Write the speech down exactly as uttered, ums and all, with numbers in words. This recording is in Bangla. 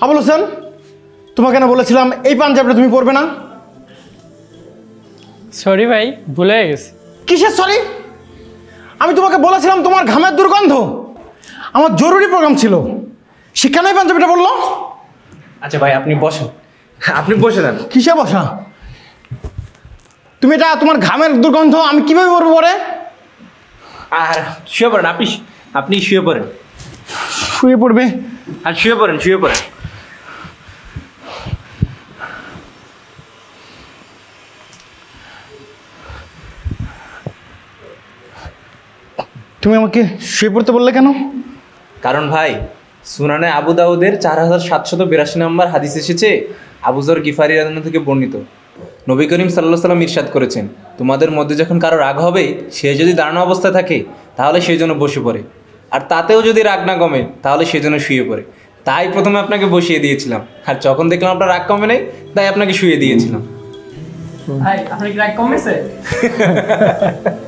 আবুল হোসেন, তোমাকে না বলেছিলাম এই পাঞ্জাবিটা তুমি পরবে না? সরি ভাই, ভুলে গেছি। কিসের সরি? আমি তোমাকে বলেছিলাম তোমার ঘামের দুর্গন্ধ। আমার জরুরি প্রোগ্রাম ছিল, সেখানে এই পাঞ্জাবিটা বললো। আচ্ছা ভাই, আপনি বসেন, আপনি বসে দেন। কিসে বসা? তুমি এটা তোমার ঘামের দুর্গন্ধ আমি কিভাবে পরবো পরে? আর শুয়ে পড়েন, আপনি আপনি শুয়ে পড়েন। শুয়ে পড়বে? আর শুয়ে পড়েন, শুয়ে পড়েন। তুমি আমাকে শুয়ে পড়তে বললে কেন? কারণ ভাই, সুনানে আবু দাউদের চার হাজার সাতশত বিরাশি নম্বর হাদিস এসেছে, আবু যর গিফারি রাদিয়াল্লাহু থেকে বর্ণিত। নবী করিম সাল্লাল্লাহু আলাইহি সাল্লাম ইরশাদ করেছেন, তোমাদের মধ্যে যখন কারো রাগ হবে, সে যদি দাঁড়ানো অবস্থায় থাকে তাহলে সেই জন্য বসে পড়ে, আর তাতেও যদি রাগ না কমে তাহলে সেই জন্য শুয়ে পড়ে। তাই প্রথমে আপনাকে বসিয়ে দিয়েছিলাম, আর যখন দেখলাম আপনার রাগ কমে নেই তাই আপনাকে শুয়ে দিয়েছিলাম। ভাই, আপনার কি রাগ কমেছে?